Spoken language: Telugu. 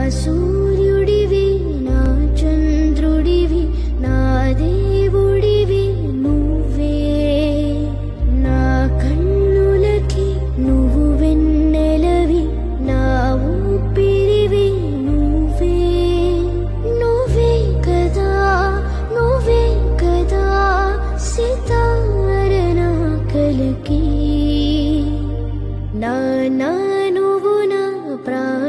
సూర్యుడివి నా చంద్రుడివి నా దేవుడివి నువ్వే నా కన్నులకి నువ్వు వెన్నెలవి నా ఊపిరివి నువ్వే నువ్వే కదా సితార నా కలకి నా నువ్వు నా ప్రాణ